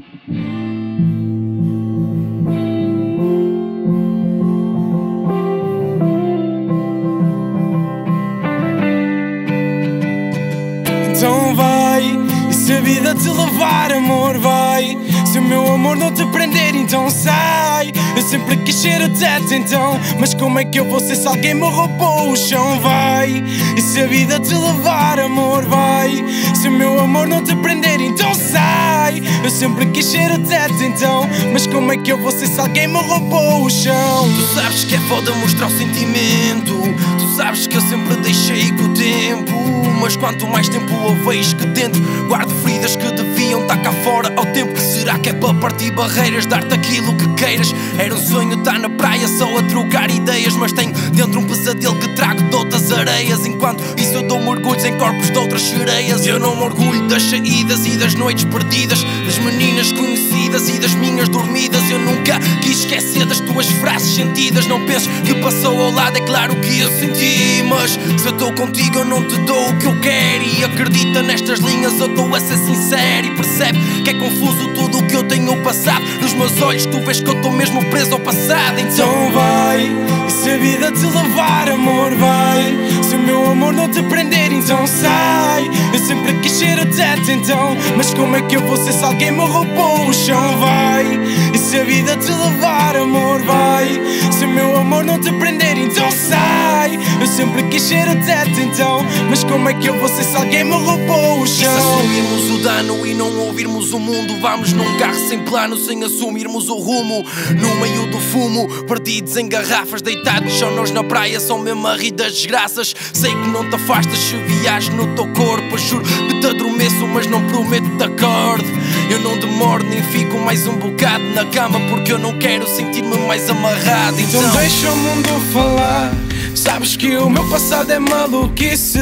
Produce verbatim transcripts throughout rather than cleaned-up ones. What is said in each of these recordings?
Então vai, e se a vida te levar, amor, vai. Se o meu amor não te prender, então sai. Eu sempre quis ser o teto, então, mas como é que eu vou ser se alguém me roubou o chão? Vai, e se a vida te levar, amor, vai. Se o meu amor não te prender, então sai. Eu sempre quis ser o teto, então, mas como é que eu vou ser se alguém me roubou o chão? Tu sabes que é foda mostrar o sentimento. Tu sabes que eu sempre deixei com o tempo, mas quanto mais tempo eu vejo que dentro guardo feridas que deviam estar cá fora ao tempo. Será que é para partir barreiras, dar-te aquilo que queiras? Era um sonho estar na praia só a trocar ideias, mas tenho dentro um pesadelo que trago de outras areias. Enquanto isso eu dou mergulhos em corpos de outras sereias. Eu não me orgulho das saídas e das noites perdidas, das meninas conhecidas e das minhas dormidas. Eu nunca quis esquecer das tuas frases sentidas. Não penses que passou ao lado, é claro que eu senti, mas se eu estou contigo eu não te dou o que eu quero. E acredita nestas linhas, eu estou a ser sincero. E percebe que é confuso tudo o que eu tenho passado. Nos meus olhos tu vês que eu estou mesmo preso ao passado. Então, então vai, e se a vida te levar, amor, vai. Se o meu amor não te prender, então sai. Eu sempre quis ser o teto, então, mas como é que eu vou ser se alguém me roubou o chão? Vai, e se a vida te levar, amor, vai. Se o meu amor não te prender, então sai. Eu sempre quis ser o teto, então, mas como é que eu vou ser se alguém me roubou o chão? E se assumirmos o dano e não ouvirmos o mundo, vamos num carro sem plano, sem assumirmos o rumo, no meio do fumo, perdidos em garrafas, deitados só nós na praia, são mesmo a rir das desgraças. Sei que não te afastas se viajas no teu corpo, juro que te adormeço, mas não prometo te acorde. Eu não demoro nem fico mais um bocado na cama, porque eu não quero sentir-me mais amarrado. Então, então deixa o mundo falar. Sabes que o meu passado é maluquice.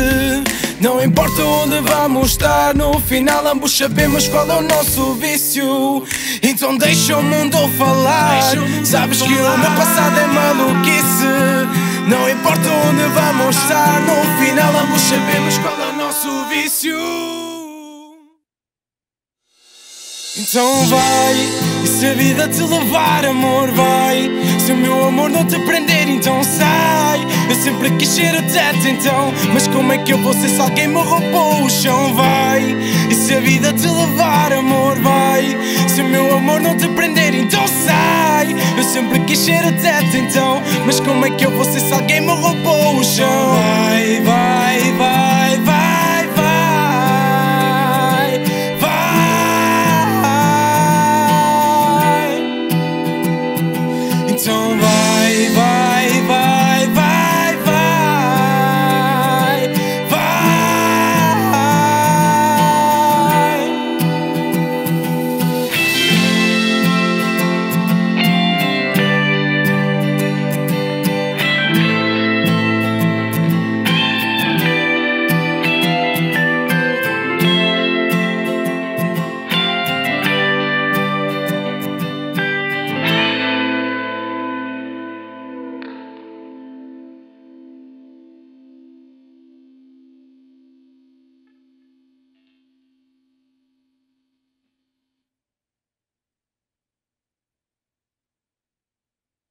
Não importa onde vamos estar, no final ambos sabemos qual é o nosso vício. Então deixa o mundo falar. Sabes que o meu passado é maluquice. Não importa onde vamos estar, no final ambos sabemos qual é o nosso vício. Então vai, e se a vida te levar, amor, vai. Se o meu amor não te prender, então sai. Eu sempre quis ser o teto, então, mas como é que eu vou ser se alguém me roubou o chão? Vai, e se a vida te levar, amor, vai. Se o meu amor não te prender, então sai. Eu sempre quis ser o teto, então, mas como é que eu vou ser se alguém me roubou o chão?